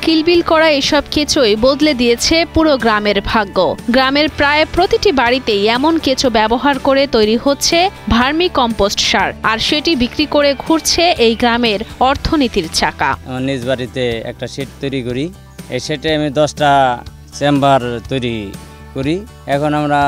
কিলবিল করা এসব কেঁচোই বদলে দিয়েছে পুরো গ্রামের ভাগ্য। গ্রামের প্রায় প্রতিটি বাড়িতেই এমন কেঁচো ব্যবহার করে তৈরি হচ্ছে ভার্মি কম্পোস্ট সার, আর সেটি বিক্রি করে ঘুরছে এই গ্রামের অর্থনীতির চাকা। আমার নিজ বাড়িতে একটা শেড তৈরি করি, এই শেডে আমি 10টা চেম্বার তৈরি করি। এখন আমরা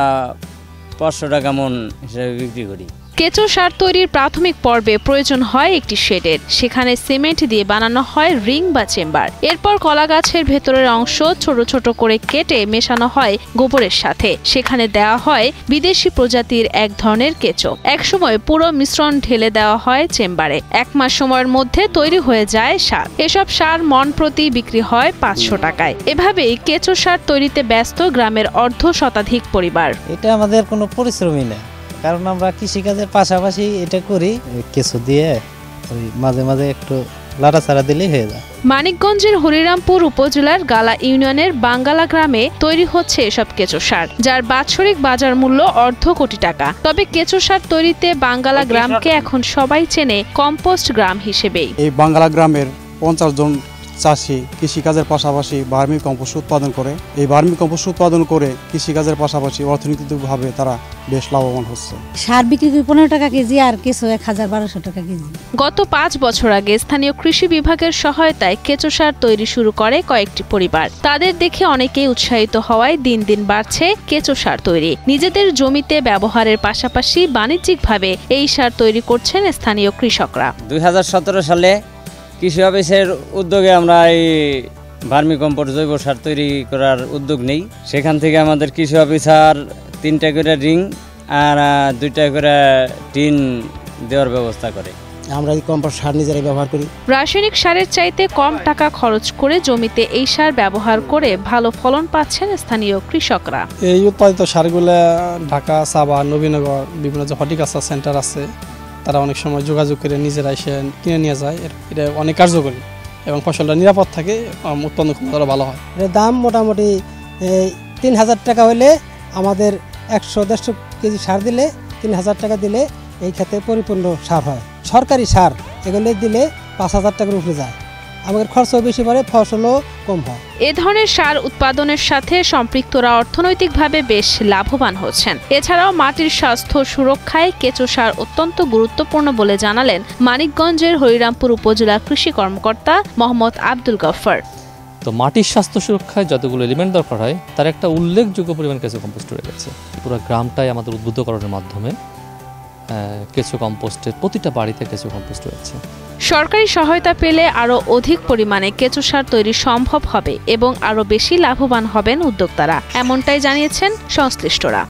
500 টাকা মন হিসেবে বিক্রি করি। কেঁচো সার তৈরির প্রাথমিক পর্বে প্রয়োজন হয় একটি শেডের। সেখানে সিমেন্ট দিয়ে বানানো হয় রিং বা চেম্বার। এরপর কলা গাছের ভেতরের অংশ ছোট ছোট করে কেটে মেশানো হয় গোবরের সাথে। সেখানে দেওয়া হয় বিদেশি প্রজাতির এক ধরনের কেঁচো। একসময় পুরো মিশ্রণ ঢেলে দেওয়া হয় চেম্বারে। 1 মাস সময়ের মধ্যে তৈরি হয়ে যায় সার। এসব সার মন প্রতি বিক্রি হয় 500 টাকায়। এভাবেই কেঁচো সার তৈরিতে ব্যস্ত গ্রামের অর্ধশতাধিক পরিবার। এটা আমাদের কোনো পরিশ্রমই না, কারণ আমরা কৃষিকাজের পাশাপাশি এটা করি। কিছু দিয়ে মাঝে মাঝে একটু লাড়াচাড়া দিলেই হয়ে যায়। মানিকগঞ্জের হরিরামপুর উপজেলার গালা ইউনিয়নের বাঙ্গালা গ্রামে তৈরি হচ্ছে এসব কেঁচো সার, যার বাৎসরিক বাজার মূল্য অর্ধ কোটি টাকা। তবে কেঁচো সার তৈরিতে বাঙ্গালা গ্রামকে এখন সবাই চেনে কম্পোস্ট গ্রাম হিসেবেই। এই বাঙ্গালা গ্রামের 50 জন চাষি কৃষিকাজের পাশাপাশি ভার্মি কম্পোস্ট উৎপাদন করে। এই ভার্মি কম্পোস্ট উৎপাদন করে কৃষিকাজের পাশাপাশি অর্থনৈতিকভাবে তারা বেশ লাভবান হচ্ছে। সার বিক্রি করে 15 টাকা কেজি, আর কিছু 1000-1200 টাকা কেজি। গত 5 বছর আগে স্থানীয় কৃষি বিভাগের সহায়তায় কেঁচো সার তৈরি শুরু করে কয়েকটি পরিবার। তাদের দেখে অনেকেই উৎসাহিত হওয়ায় দিন দিন বাড়ছে কেঁচো সার তৈরি। নিজেদের জমিতে ব্যবহারের পাশাপাশি বাণিজ্যিকভাবে এই সার তৈরি করছেন স্থানীয় কৃষকরা। 2017 সালে কৃষি অফিসের উদ্যোগে আমরা এই ভার্মি কম্পোস্ট জৈব সার তৈরি করার উদ্যোগ নেই। সেখান থেকে আমাদের কৃষি অফিসার 3টা করে রিং আর 2টা করে টিন দেওয়ার ব্যবস্থা করে। আমরা এই কম্পোস্ট সার নিজেরাই ব্যবহার করি। রাসায়নিক সারের চাইতে কম টাকা খরচ করে জমিতে এই সার ব্যবহার করে ভালো ফলন পাচ্ছেন স্থানীয় কৃষকরা। এই উৎপাদিত সারগুলো ঢাকা, সাবা, নবীনগর বিভিন্ন যে হর্টিকালচার সেন্টার আছে, তারা অনেক সময় যোগাযোগ করে নিজেরা এসে কিনে নিয়ে যায়। এটা অনেক কার্যকরী এবং ফসলটা নিরাপদ থাকে, উৎপাদন ক্ষমতা ভালো হয়। এর দাম মোটামুটি 3000 টাকা হলে আমাদের 100-150 কেজি সার দিলে 3000 টাকা দিলে এই ক্ষেত্রে পরিপূর্ণ সার হয়। সরকারি সার এগুলো দিলে 5000 টাকার উপরে যায়। আমাদের খরচও বেশি পড়ে, ফসলও কম হয়। এ ধরনের সার উৎপাদনের সাথে সম্পৃক্তরা অর্থনৈতিকভাবে বেশ লাভবান হচ্ছেন। এছাড়াও মাটির স্বাস্থ্য সুরক্ষায় কেঁচো সার অত্যন্ত গুরুত্বপূর্ণ বলে জানালেন মানিকগঞ্জের হরিরামপুর উপজেলা কৃষি কর্মকর্তা মোহাম্মদ আব্দুল গফফর। তো মাটির স্বাস্থ্য সুরক্ষায় যতগুলো এলিমেন্ট দরকার হয় তার একটা উল্লেখযোগ্য পরিমাণ কেঁচো কম্পোস্ট রয়ে গেছে। পুরো গ্রামটাই আমাদের উদ্বুদ্ধকরণের মাধ্যমে কেঁচো কম্পোস্টের প্রতিটা বাড়িতে কেঁচো কম্পোস্ট রয়েছে। সরকারি সহায়তা পেলে আরও অধিক পরিমাণে কেঁচো সার তৈরি সম্ভব হবে এবং আরও বেশি লাভবান হবেন উদ্যোক্তারা, এমনটাই জানিয়েছেন সংশ্লিষ্টরা।